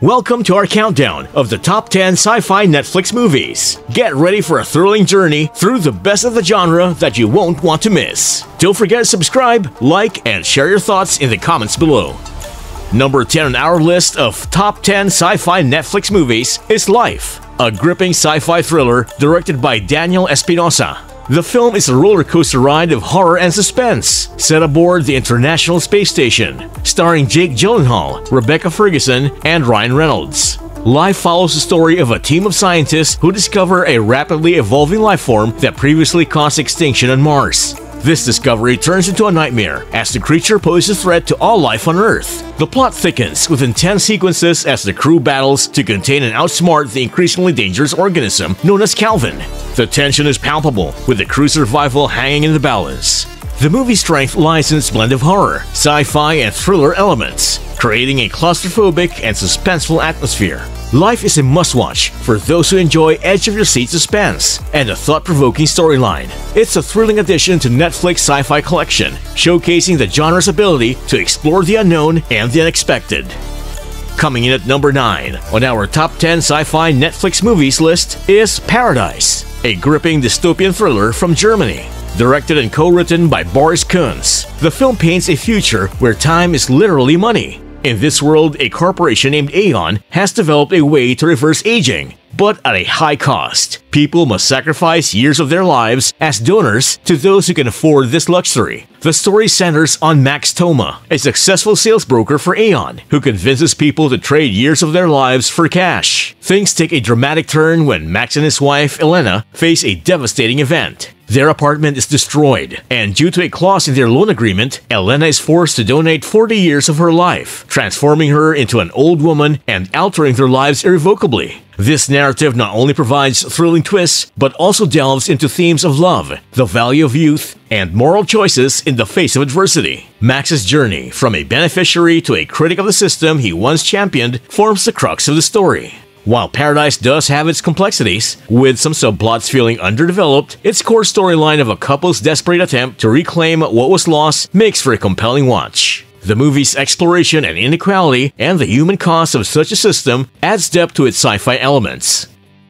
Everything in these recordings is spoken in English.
Welcome to our countdown of the top 10 sci-fi Netflix movies. Get ready for a thrilling journey through the best of the genre that you won't want to miss. Don't forget to subscribe, like, and share your thoughts in the comments below. Number 10 on our list of top 10 sci-fi Netflix movies is Life, a gripping sci-fi thriller directed by Daniel Espinosa. The film is a roller coaster ride of horror and suspense, set aboard the International Space Station, starring Jake Gyllenhaal, Rebecca Ferguson, and Ryan Reynolds. Life follows the story of a team of scientists who discover a rapidly evolving life form that previously caused extinction on Mars. This discovery turns into a nightmare as the creature poses a threat to all life on Earth. The plot thickens with intense sequences as the crew battles to contain and outsmart the increasingly dangerous organism known as Calvin. The tension is palpable, with the crew's survival hanging in the balance. The movie's strength lies in its blend of horror, sci-fi, and thriller elements, creating a claustrophobic and suspenseful atmosphere. Life is a must-watch for those who enjoy edge-of-your-seat suspense and a thought-provoking storyline. It's a thrilling addition to Netflix sci-fi collection, showcasing the genre's ability to explore the unknown and the unexpected. Coming in at number 9 on our top 10 sci-fi Netflix movies list is Paradise, a gripping dystopian thriller from Germany. Directed and co-written by Boris Kunz, the film paints a future where time is literally money. In this world, a corporation named Aeon has developed a way to reverse aging, but at a high cost. People must sacrifice years of their lives as donors to those who can afford this luxury. The story centers on Max Thoma, a successful sales broker for Aeon, who convinces people to trade years of their lives for cash. Things take a dramatic turn when Max and his wife, Elena, face a devastating event. Their apartment is destroyed, and due to a clause in their loan agreement, Elena is forced to donate 40 years of her life, transforming her into an old woman and altering their lives irrevocably. This narrative not only provides thrilling twists, but also delves into themes of love, the value of youth, and moral choices in the face of adversity. Max's journey from a beneficiary to a critic of the system he once championed forms the crux of the story. While Paradise does have its complexities, with some subplots feeling underdeveloped, its core storyline of a couple's desperate attempt to reclaim what was lost makes for a compelling watch. The movie's exploration and inequality and the human cost of such a system adds depth to its sci-fi elements.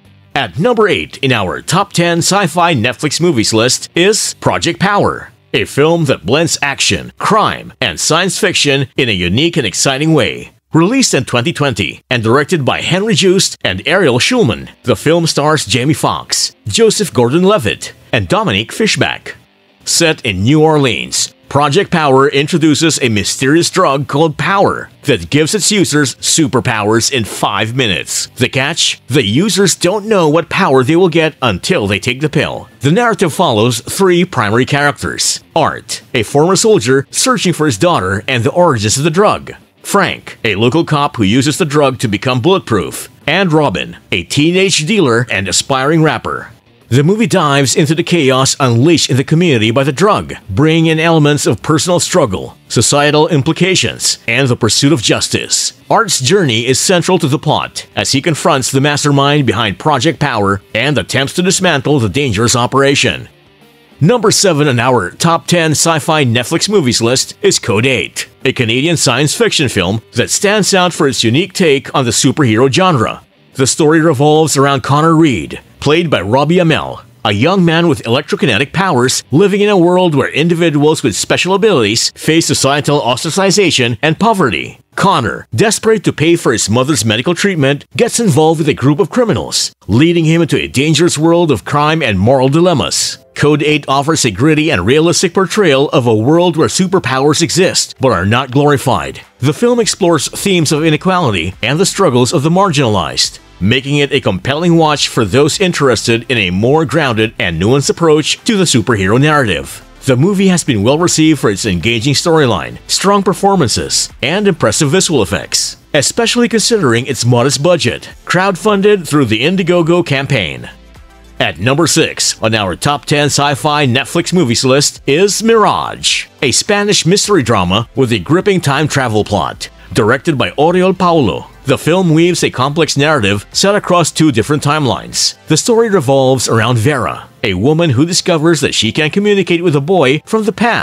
At number 8 in our top 10 sci-fi Netflix movies list is Project Power, a film that blends action, crime, and science fiction in a unique and exciting way. Released in 2020 and directed by Henry Joost and Ariel Schulman, the film stars Jamie Foxx, Joseph Gordon-Levitt, and Dominique Fishback. Set in New Orleans, Project Power introduces a mysterious drug called Power that gives its users superpowers in 5 minutes. The catch? The users don't know what power they will get until they take the pill. The narrative follows 3 primary characters: Art, a former soldier searching for his daughter and the origins of the drug; Frank, a local cop who uses the drug to become bulletproof; and Robin, a teenage dealer and aspiring rapper. The movie dives into the chaos unleashed in the community by the drug, bringing in elements of personal struggle, societal implications, and the pursuit of justice. Art's journey is central to the plot, as he confronts the mastermind behind Project Power and attempts to dismantle the dangerous operation. Number 7 on our top 10 sci-fi Netflix movies list is Code 8, a Canadian science fiction film that stands out for its unique take on the superhero genre. The story revolves around Connor Reed, played by Robbie Amell, a young man with electrokinetic powers living in a world where individuals with special abilities face societal ostracization and poverty. Connor, desperate to pay for his mother's medical treatment, gets involved with a group of criminals, leading him into a dangerous world of crime and moral dilemmas. Code 8 offers a gritty and realistic portrayal of a world where superpowers exist but are not glorified. The film explores themes of inequality and the struggles of the marginalized, making it a compelling watch for those interested in a more grounded and nuanced approach to the superhero narrative. The movie has been well received for its engaging storyline, strong performances, and impressive visual effects, especially considering its modest budget, crowdfunded through the Indiegogo campaign. At number 6 on our top 10 sci-fi Netflix movies list is Mirage, a Spanish mystery drama with a gripping time travel plot. Directed by Oriol Paulo, the film weaves a complex narrative set across 2 different timelines. The story revolves around Vera, a woman who discovers that she can communicate with a boy from the past.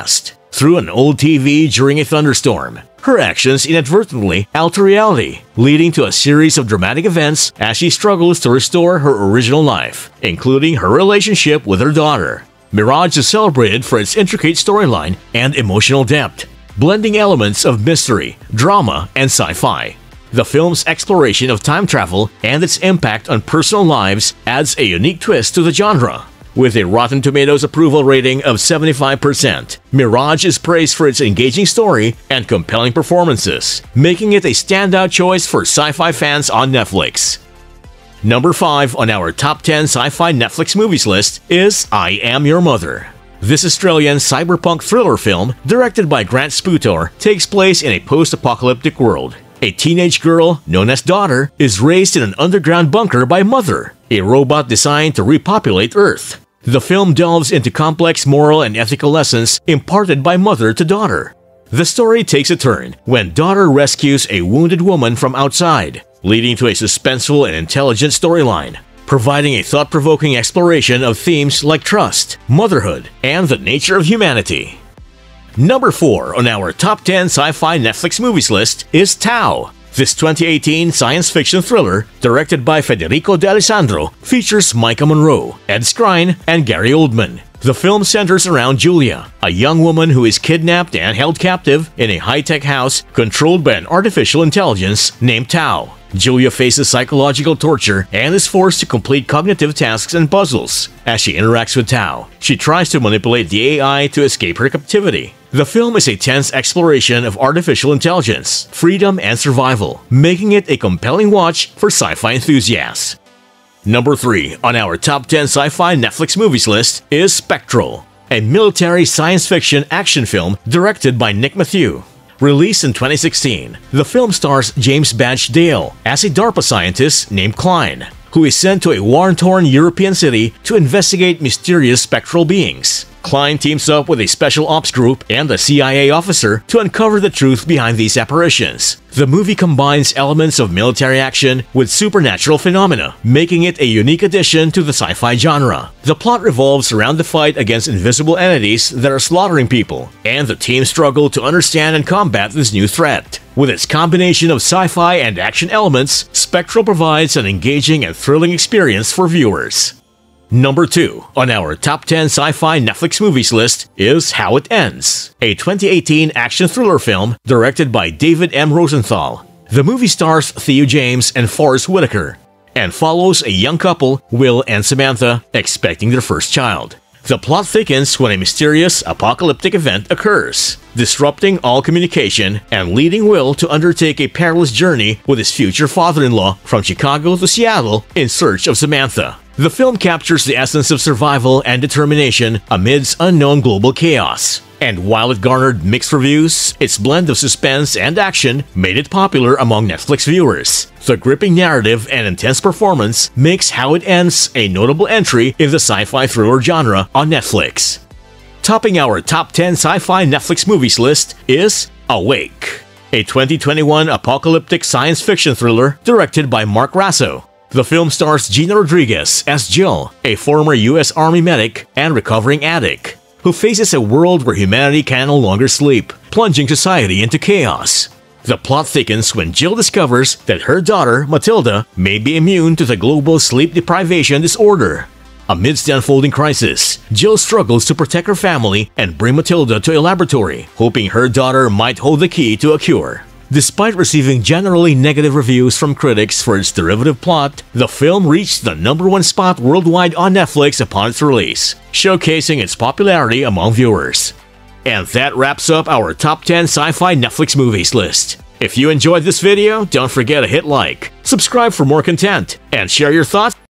through an old TV during a thunderstorm. Her actions inadvertently alter reality, leading to a series of dramatic events as she struggles to restore her original life, including her relationship with her daughter. Mirage is celebrated for its intricate storyline and emotional depth, blending elements of mystery, drama, and sci-fi. The film's exploration of time travel and its impact on personal lives adds a unique twist to the genre. With a Rotten Tomatoes approval rating of 75%, Mirage is praised for its engaging story and compelling performances, making it a standout choice for sci-fi fans on Netflix. Number 5 on our top 10 sci-fi Netflix movies list is I Am Your Mother. This Australian cyberpunk thriller film, directed by Grant Sputor, takes place in a post-apocalyptic world. A teenage girl, known as Daughter, is raised in an underground bunker by Mother, a robot designed to repopulate Earth. The film delves into complex moral and ethical lessons imparted by Mother to Daughter. The story takes a turn when Daughter rescues a wounded woman from outside, leading to a suspenseful and intelligent storyline, providing a thought-provoking exploration of themes like trust, motherhood, and the nature of humanity. Number 4 on our top 10 sci-fi Netflix movies list is Tau. This 2018 science fiction thriller, directed by Federico D'Alessandro, features Micah Monroe, Ed Skrein, and Gary Oldman. The film centers around Julia, a young woman who is kidnapped and held captive in a high-tech house controlled by an artificial intelligence named Tau. Julia faces psychological torture and is forced to complete cognitive tasks and puzzles. As she interacts with Tau, she tries to manipulate the AI to escape her captivity. The film is a tense exploration of artificial intelligence, freedom, and survival, making it a compelling watch for sci-fi enthusiasts. Number 3 on our top 10 sci-fi Netflix movies list is Spectral, a military science fiction action film directed by Nick Matthew. Released in 2016, the film stars James Badge Dale as a DARPA scientist named Klein, who is sent to a war-torn European city to investigate mysterious spectral beings. Klein teams up with a special ops group and a CIA officer to uncover the truth behind these apparitions. The movie combines elements of military action with supernatural phenomena, making it a unique addition to the sci-fi genre. The plot revolves around the fight against invisible entities that are slaughtering people, and the team struggle to understand and combat this new threat. With its combination of sci-fi and action elements, Spectral provides an engaging and thrilling experience for viewers. Number 2 on our top 10 sci-fi Netflix movies list is How It Ends, a 2018 action thriller film directed by David M. Rosenthal. The movie stars Theo James and Forrest Whitaker, and follows a young couple, Will and Samantha, expecting their first child. The plot thickens when a mysterious apocalyptic event occurs, disrupting all communication and leading Will to undertake a perilous journey with his future father-in-law from Chicago to Seattle in search of Samantha. The film captures the essence of survival and determination amidst unknown global chaos. And while it garnered mixed reviews, its blend of suspense and action made it popular among Netflix viewers. The gripping narrative and intense performance makes How It Ends a notable entry in the sci-fi thriller genre on Netflix. Topping our top 10 sci-fi Netflix movies list is Awake, a 2021 apocalyptic science fiction thriller directed by Mark Rasso. The film stars Gina Rodriguez as Jill, a former U.S. Army medic and recovering addict, who faces a world where humanity can no longer sleep, plunging society into chaos. The plot thickens when Jill discovers that her daughter, Matilda, may be immune to the global sleep deprivation disorder. Amidst the unfolding crisis, Jill struggles to protect her family and bring Matilda to a laboratory, hoping her daughter might hold the key to a cure. Despite receiving generally negative reviews from critics for its derivative plot, the film reached the #1 spot worldwide on Netflix upon its release, showcasing its popularity among viewers. And that wraps up our top 10 sci-fi Netflix movies list. If you enjoyed this video, don't forget to hit like, subscribe for more content, and share your thoughts